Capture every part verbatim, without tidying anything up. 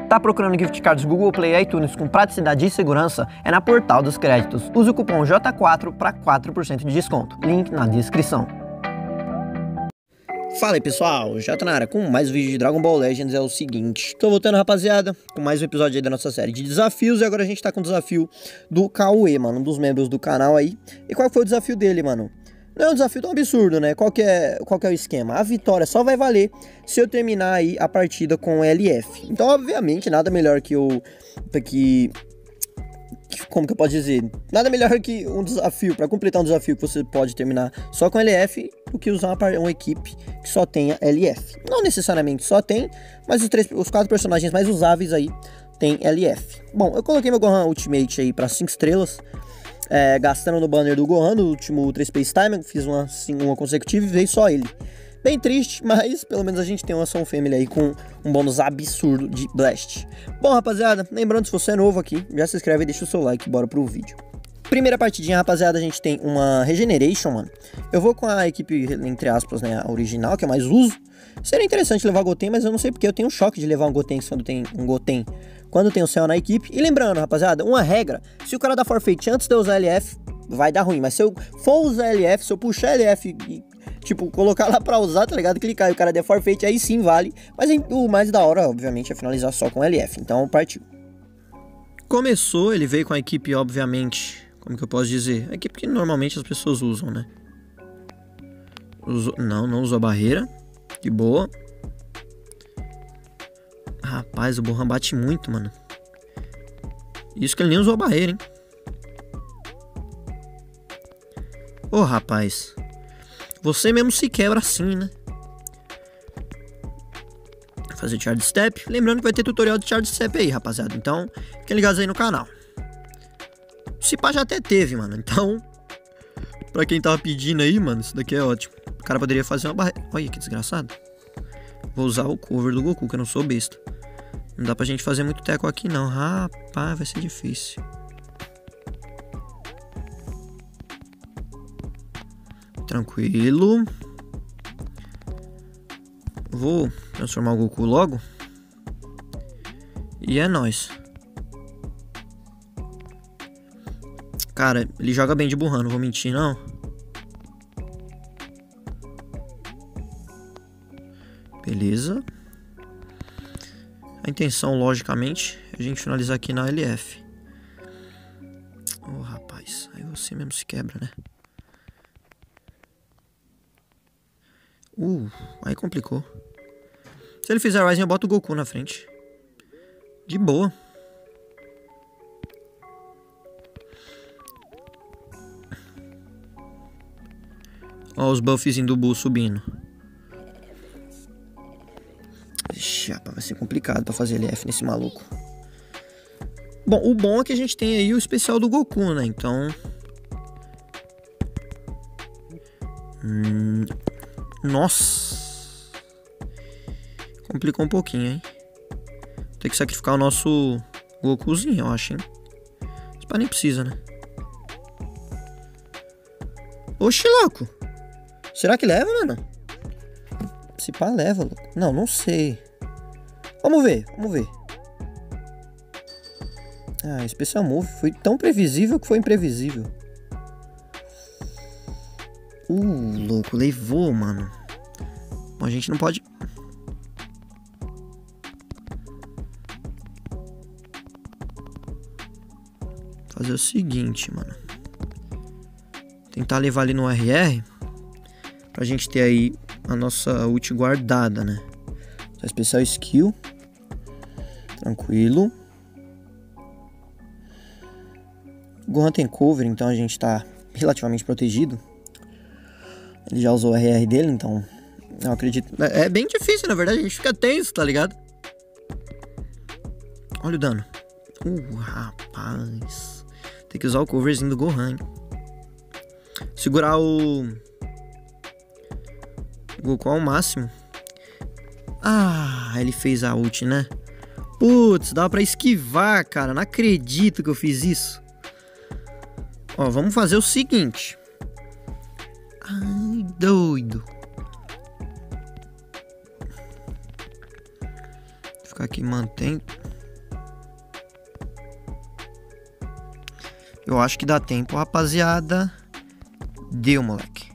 Tá procurando gift cards Google Play e iTunes com praticidade e segurança? É na Portal dos Créditos. Use o cupom J quatro para quatro por cento de desconto. Link na descrição. Fala aí pessoal, já tô na área com mais um vídeo de Dragon Ball Legends. É o seguinte, tô voltando rapaziada, com mais um episódio aí da nossa série de desafios. E agora a gente tá com o desafio do Cauê, mano, um dos membros do canal aí. E qual foi o desafio dele, mano? Não é um desafio tão absurdo, né? Qual que é, qual que é o esquema? A vitória só vai valer se eu terminar aí a partida com L F. Então, obviamente, nada melhor que o... Que, que, como que eu posso dizer? Nada melhor que um desafio, para completar um desafio que você pode terminar só com L F, do que usar uma, uma equipe que só tenha L F. Não necessariamente só tem, mas os, três, os quatro personagens mais usáveis aí tem L F. Bom, eu coloquei meu Gohan Ultimate aí para cinco estrelas. É, gastando no banner do Gohan, no último três Space Time, fiz uma, assim, uma consecutiva e veio só ele. Bem triste, mas pelo menos a gente tem uma Soul Family aí com um bônus absurdo de Blast. Bom, rapaziada, lembrando, se você é novo aqui, já se inscreve e deixa o seu like, bora pro vídeo. Primeira partidinha, rapaziada, a gente tem uma Regeneration, mano. Eu vou com a equipe, entre aspas, né, a original, que é mais uso. Seria interessante levar Goten, mas eu não sei porque eu tenho um choque de levar um Goten quando tem um Goten. Quando tem o Cell na equipe. E lembrando, rapaziada, uma regra, se o cara dá forfeit antes de eu usar L F, vai dar ruim. Mas se eu for usar L F, se eu puxar L F e, tipo, colocar lá pra usar, tá ligado? Clicar e o cara der forfeit, aí sim vale. Mas o mais da hora, obviamente, é finalizar só com L F. Então, partiu. Começou, ele veio com a equipe, obviamente, como que eu posso dizer? A equipe que normalmente as pessoas usam, né? Usou, não, não usou a barreira. De boa. Rapaz, o Gohan bate muito, mano. Isso que ele nem usou a barreira, hein? Ô, rapaz. Você mesmo se quebra assim, né? Vou fazer Charge Step. Lembrando que vai ter tutorial de Charge Step aí, rapaziada. Então, fiquem ligados aí no canal. Se pá, já até teve, mano. Então, pra quem tava pedindo aí, mano, isso daqui é ótimo. O cara poderia fazer uma barreira. Olha que desgraçado. Vou usar o cover do Goku, que eu não sou besta. Não dá pra gente fazer muito teco aqui não. Rapaz, vai ser difícil. Tranquilo. Vou transformar o Goku logo. E é nóis. Cara, ele joga bem de burrão, não vou mentir não. Beleza. A intenção, logicamente, é a gente finalizar aqui na L F. Ô, oh, rapaz, aí você mesmo se quebra, né? Uh, aí complicou. Se ele fizer Rising, eu boto o Goku na frente. De boa. Ó os buffs do Buu subindo. Ixi, vai ser complicado pra fazer L F nesse maluco. Bom, o bom é que a gente tem aí o especial do Goku, né? Então... Hum... Nossa! Complicou um pouquinho, hein? Tem que sacrificar o nosso Gokuzinho, eu acho, hein? Mas pá, nem precisa, né? Oxi, louco! Será que leva, mano? Se pá, leva, louco. Não, não sei. Vamos ver, vamos ver. Ah, Special Move foi tão previsível que foi imprevisível. Uh, louco, levou, mano. Bom, a gente não pode... Fazer o seguinte, mano. Tentar levar ali no R R. Pra gente ter aí a nossa ult guardada, né? Especial skill. Tranquilo. O Gohan tem cover, então a gente tá relativamente protegido. Ele já usou o R R dele, então eu acredito... É bem difícil, na verdade, a gente fica tenso, tá ligado? Olha o dano. Uh, rapaz. Tem que usar o coverzinho do Gohan, hein? Segurar o... Goku ao máximo. Ah, ele fez a ult, né? Putz, dava pra esquivar, cara. Não acredito que eu fiz isso. Ó, vamos fazer o seguinte. Ai, doido. Vou ficar aqui mantendo. Eu acho que dá tempo, rapaziada. Deu, moleque.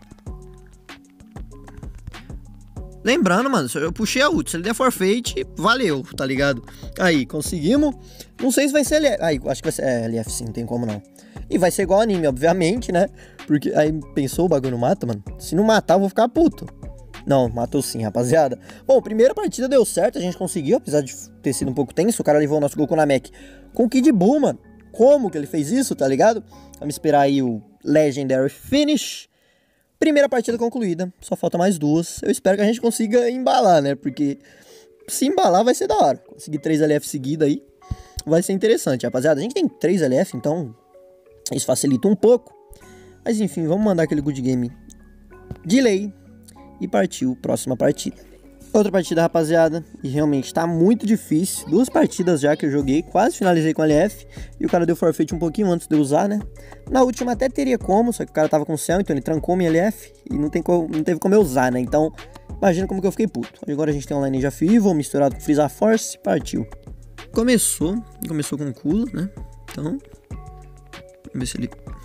Lembrando, mano, eu puxei a ult. Se ele der forfeit, valeu, tá ligado? Aí, conseguimos. Não sei se vai ser L F. Aí, acho que vai ser é, L F sim, não tem como não. E vai ser igual anime, obviamente, né? Porque aí pensou o bagulho não mata, mano? Se não matar, eu vou ficar puto. Não, matou sim, rapaziada. Bom, primeira partida deu certo, a gente conseguiu, apesar de ter sido um pouco tenso. O cara levou o nosso Goku na Mech com o Kid Buu, mano. Como que ele fez isso, tá ligado? Vamos esperar aí o Legendary Finish. Primeira partida concluída, só falta mais duas. Eu espero que a gente consiga embalar, né? Porque se embalar vai ser da hora. Conseguir três L F seguidas aí vai ser interessante, rapaziada. A gente tem três L F, então isso facilita um pouco. Mas enfim, vamos mandar aquele good game de lei e partiu próxima partida. Outra partida, rapaziada, e realmente tá muito difícil. Duas partidas já que eu joguei, quase finalizei com L F. E o cara deu forfeit um pouquinho antes de eu usar, né? Na última até teria como, só que o cara tava com céu, então ele trancou minha L F. E não, tem como, não teve como eu usar, né? Então, imagina como que eu fiquei puto. Agora a gente tem um Lineage of Evil misturado com Frieza Force, partiu. Começou, começou com Kula, né? Então, vamos ver se ele...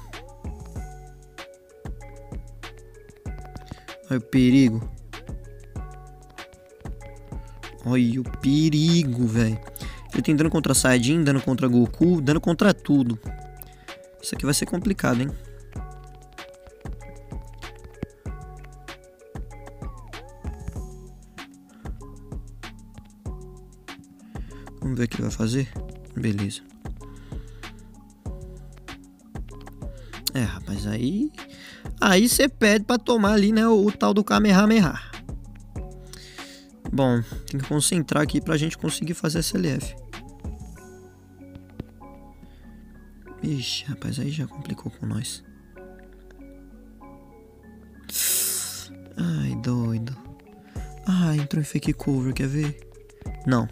Olha o perigo. Olha o perigo, velho. Ele tem dano contra Saiyajin, dano contra Goku, dano contra tudo. Isso aqui vai ser complicado, hein? Vamos ver o que ele vai fazer. Beleza. É, rapaz, aí... Aí você pede pra tomar ali, né, o, o tal do Kamehameha. Bom, tem que concentrar aqui pra gente conseguir fazer essa L F. Ixi, rapaz, aí já complicou com nós. Ai, doido. Ai, entrou em fake cover, quer ver? Não.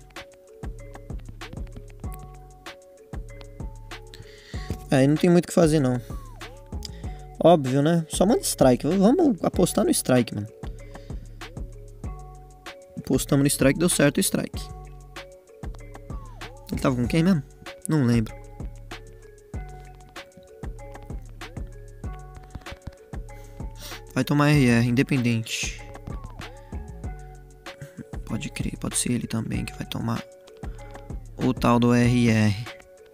Aí não tem muito o que fazer, não. Óbvio, né? Só manda strike. Vamos apostar no strike, mano. Apostamos no strike, deu certo o strike. Ele tava com quem mesmo? Não lembro. Vai tomar R R, independente. Pode crer, pode ser ele também que vai tomar o tal do R R.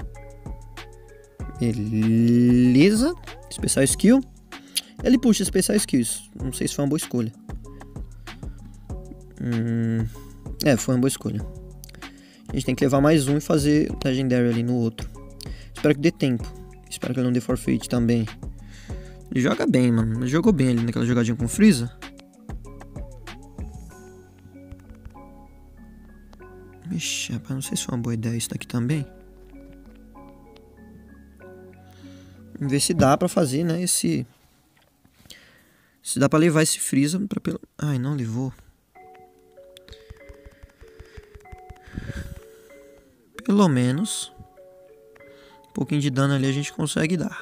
Beleza. Especial skill. Ele puxa especial skills. Não sei se foi uma boa escolha. Hum, é, foi uma boa escolha. A gente tem que levar mais um e fazer Legendary ali no outro. Espero que dê tempo. Espero que ele não dê forfeit também. Ele joga bem, mano. Ele jogou bem ali naquela jogadinha com Frieza. Ixi, rapaz, não sei se foi uma boa ideia isso daqui também. Vamos ver se dá pra fazer, né, esse... Se dá pra levar esse Frieza pra pelo... Ai, não levou. Pelo menos um pouquinho de dano ali a gente consegue dar.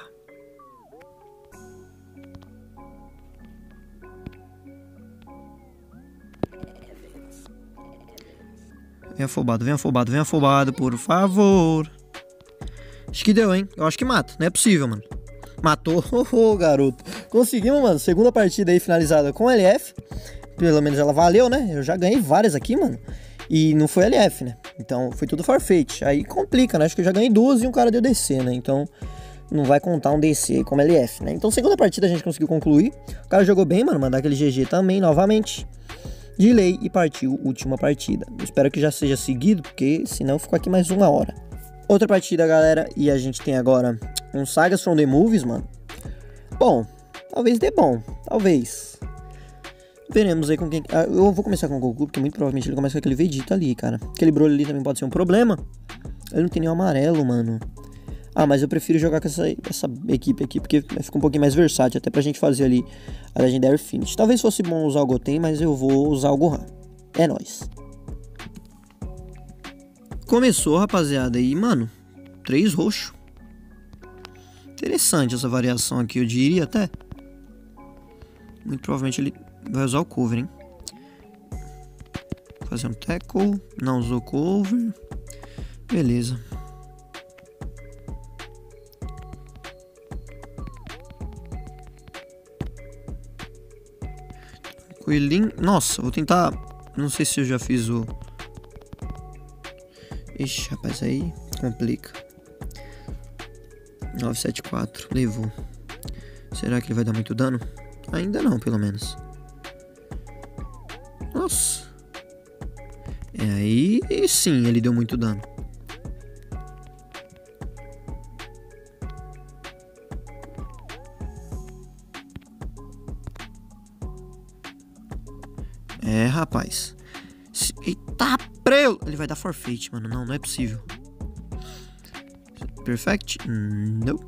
Vem afobado, vem afobado, vem afobado, por favor. Acho que deu, hein? Eu acho que mata. Não é possível, mano. Matou. Oh, garoto. Conseguimos, mano. Segunda partida aí finalizada com L F. Pelo menos ela valeu, né? Eu já ganhei várias aqui, mano. E não foi L F, né? Então foi tudo forfeit. Aí complica, né? Acho que eu já ganhei duas e um cara deu D C, né? Então não vai contar um D C como L F, né? Então segunda partida a gente conseguiu concluir. O cara jogou bem, mano. Mandar aquele G G também, novamente. De lei e partiu última partida. Eu espero que já seja seguido, porque senão ficou aqui mais uma hora. Outra partida, galera. E a gente tem agora um Sagas from the Movies, mano. Bom, talvez dê bom. Talvez. Veremos aí com quem... Ah, eu vou começar com o Goku, porque muito provavelmente ele começa com aquele Vegeta ali, cara. Aquele Broly ali também pode ser um problema. Ele não tem nenhum amarelo, mano. Ah, mas eu prefiro jogar com essa, essa equipe aqui, porque fica um pouquinho mais versátil, até pra gente fazer ali a Legendary Finish. Talvez fosse bom usar o Goten, mas eu vou usar o Gohan. É nóis. Começou, rapaziada, e, mano, três roxo. Interessante essa variação aqui, eu diria até. Muito provavelmente ele vai usar o cover, hein. Fazer um tackle. Não usou cover. Beleza. O Ilin... Nossa, vou tentar... Não sei se eu já fiz o... Ixi, rapaz, aí complica. nove sete quatro, levou. Será que ele vai dar muito dano? Ainda não, pelo menos. Nossa. É, aí sim, ele deu muito dano. É, rapaz. Eita, preu! Ele vai dar forfeit, mano. Não, não é possível. Perfect? Não.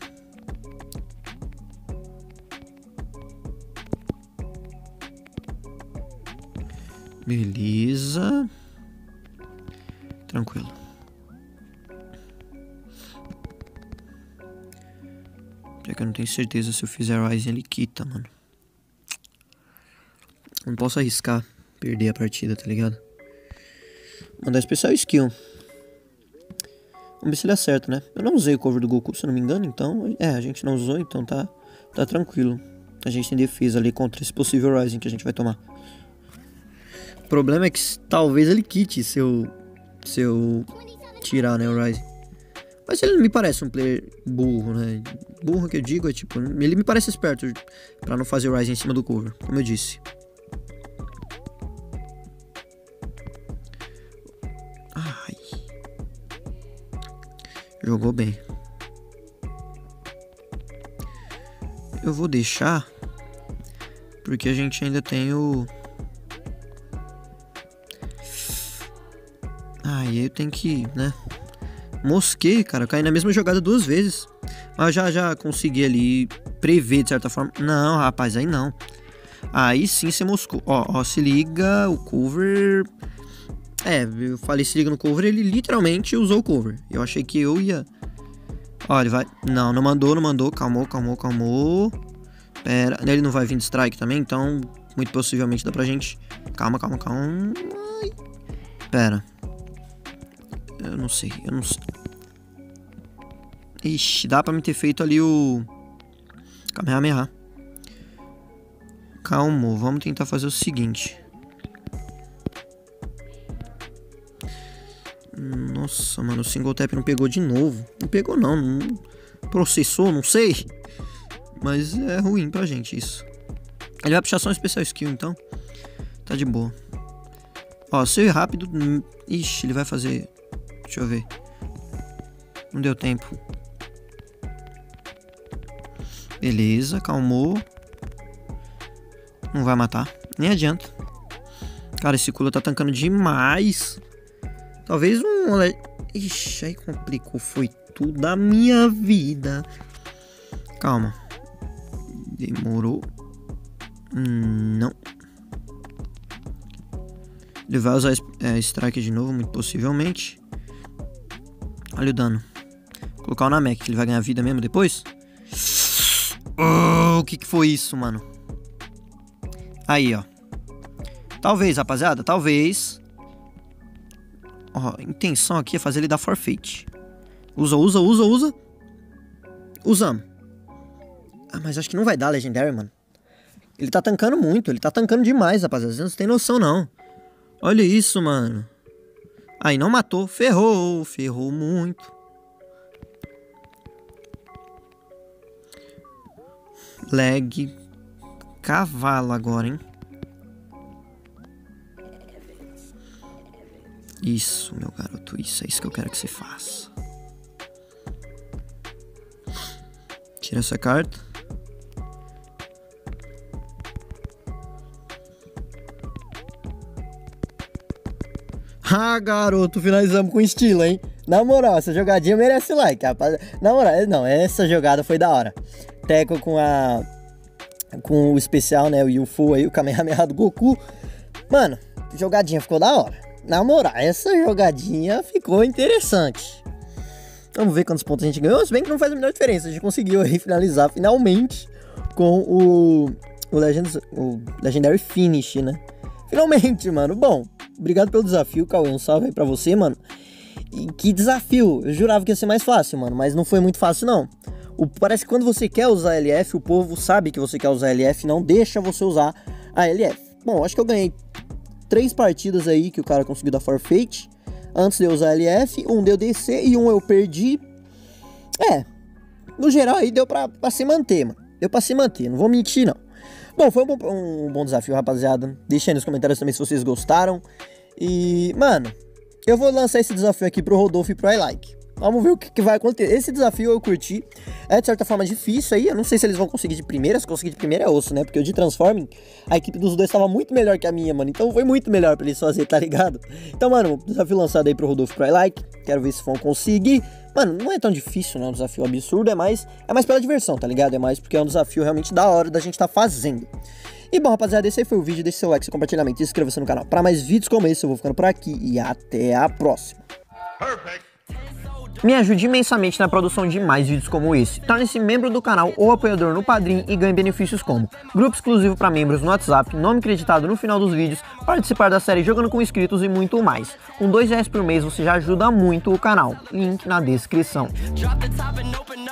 Beleza. Tranquilo. Já que eu não tenho certeza se eu fizer Rising ele quita, mano. Não posso arriscar perder a partida, tá ligado? Mandar especial skill. Vamos ver se ele acerta, né? Eu não usei o cover do Goku, se eu não me engano, então... É, a gente não usou, então tá, tá tranquilo. A gente tem defesa ali contra esse possível Rising que a gente vai tomar. O problema é que talvez ele quite se eu, se eu tirar, né, o Rising. Mas ele não me parece um player burro, né? Burro que eu digo é tipo... Ele me parece esperto pra não fazer o Rising em cima do cover, como eu disse. Ai. Jogou bem. Eu vou deixar... Porque a gente ainda tem o... Aí eu tenho que, né? Mosquei, cara. Eu caí na mesma jogada duas vezes. Mas já, já consegui ali prever de certa forma. Não, rapaz, aí não. Aí sim você moscou. Ó, ó, se liga, o cover... É, eu falei se liga no cover, ele literalmente usou o cover. Eu achei que eu ia... Ó, ele vai... Não, não mandou, não mandou. Calmou, calmou, calmou. Pera, ele não vai vir de strike também, então... Muito possivelmente dá pra gente... Calma, calma, calma. Ai. Pera. Eu não sei, eu não sei. Ixi, dá pra me ter feito ali o... Kamehameha. Calma, vamos tentar fazer o seguinte. Nossa, mano, o single tap não pegou de novo. Não pegou não, não processou, não sei. Mas é ruim pra gente isso. Ele vai puxar só um especial skill, então tá de boa. Ó, se eu ir rápido... Ixi, ele vai fazer... Deixa eu ver. Não deu tempo. Beleza, calmou. Não vai matar. Nem adianta. Cara, esse Kula tá tancando demais. Talvez um... Ixi, aí complicou. Foi tudo da minha vida. Calma. Demorou. Hum, não. Ele vai usar é, strike de novo, muito possivelmente. Olha o dano. Vou colocar o Namek, que ele vai ganhar vida mesmo depois. Oh, o que que foi isso, mano? Aí, ó. Talvez, rapaziada, talvez. Ó, a intenção aqui é fazer ele dar forfeit. Usa, usa, usa, usa. Usamos. Ah, mas acho que não vai dar Legendary, mano. Ele tá tancando muito, ele tá tancando demais, rapaziada. Vocês não tem noção, não. Olha isso, mano. Aí não matou, ferrou, ferrou muito. Lag. Cavalo agora, hein? Isso, meu garoto, isso é isso que eu quero que você faça. Tira essa carta. Ah, garoto, finalizamos com estilo, hein? Na moral, essa jogadinha merece like, rapaz. Na moral, não, essa jogada foi da hora. Teco com a... Com o especial, né? O Yufu aí, o Kamehameha do Goku. Mano, jogadinha ficou da hora. Na moral, essa jogadinha ficou interessante. Vamos ver quantos pontos a gente ganhou. Se bem que não faz a menor diferença. A gente conseguiu aí finalizar finalmente com o... O, Legends, o Legendary Finish, né? Finalmente, mano. Bom, obrigado pelo desafio, Cauê. Um salve aí pra você, mano. E que desafio. Eu jurava que ia ser mais fácil, mano. Mas não foi muito fácil, não. O, parece que quando você quer usar L F, o povo sabe que você quer usar L F e não deixa você usar a L F. Bom, acho que eu ganhei três partidas aí que o cara conseguiu dar forfeit. Antes de eu usar L F, um deu D C e um eu perdi. É, no geral aí deu pra, pra se manter, mano. Deu pra se manter, não vou mentir não. Bom, foi um bom, um bom desafio, rapaziada. Deixa aí nos comentários também se vocês gostaram. E, mano, eu vou lançar esse desafio aqui pro Rodolfo e pro iLike. Vamos ver o que, que vai acontecer. Esse desafio eu curti. É de certa forma difícil aí. Eu não sei se eles vão conseguir de primeira. Se conseguir de primeira é osso, né? Porque o de Transforming, a equipe dos dois tava muito melhor que a minha, mano. Então foi muito melhor pra eles fazer, tá ligado? Então, mano, desafio lançado aí pro Rodolfo e pro iLike. Quero ver se vão conseguir. Mano, não é tão difícil, né? Um desafio absurdo. É mais, é mais pela diversão, tá ligado? É mais porque é um desafio realmente da hora da gente tá fazendo. E bom, rapaziada, esse aí foi o vídeo. Deixe seu like, seu compartilhamento e inscreva-se no canal pra mais vídeos como esse. Eu vou ficando por aqui e até a próxima. Perfect. Me ajude imensamente na produção de mais vídeos como esse. Torne-se membro do canal ou apoiador no Padrim e ganhe benefícios como grupo exclusivo para membros no WhatsApp, nome creditado no final dos vídeos, participar da série Jogando com Inscritos e muito mais. Com dois reais por mês você já ajuda muito o canal. Link na descrição.